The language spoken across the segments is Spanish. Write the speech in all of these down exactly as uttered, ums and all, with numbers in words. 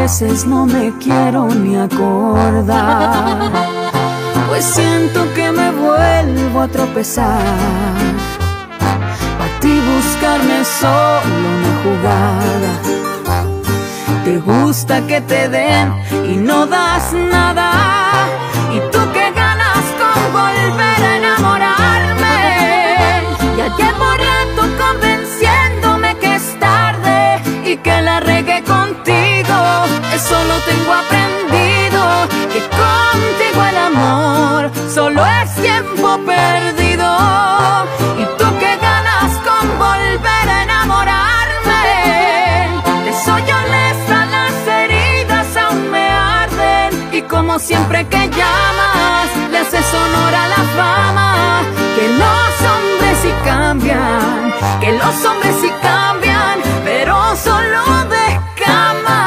veces no me quiero ni acordar, pues siento que me vuelvo a tropezar. Pa' ti buscarme es solo una jugada. Te gusta que te den y no das nada. ¿Y tú qué ganas con volver a enamorarme? Ya llevo rato convenciéndome que es tarde y que la regué contigo. Eso lo tengo aprendido, que contigo el amor solo es tiempo perdido. ¿Y tú qué ganas con volver a enamorarme? Te soy honesta, las heridas aún me arden, y como siempre que llamas le haces honor a la fama. Que los hombres sí cambian, que los hombres sí cambian, pero solo de cama.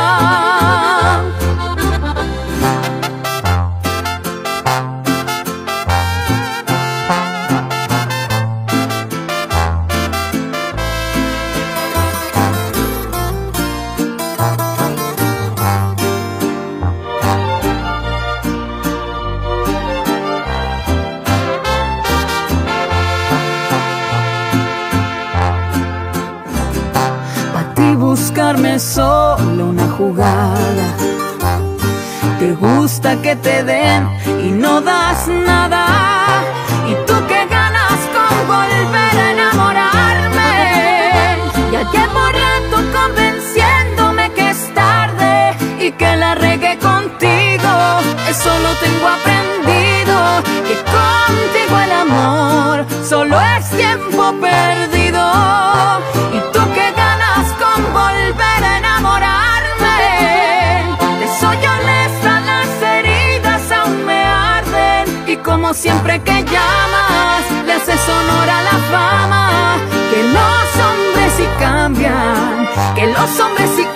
Buscarme es solo una jugada. Te gusta que te den y no das nada. ¿Y tú qué ganas con volver a enamorarme? Ya llevo rato convenciéndome que es tarde y que la regué contigo. Eso lo tengo aprendido, que contigo el amor solo es tiempo perdido. ¿Y tú qué ganas con volver a enamorarme? Te soy honesta, las heridas aún me arden, y como siempre que llamas le haces honor a la fama. Que los hombres sí cambian, que los hombres sí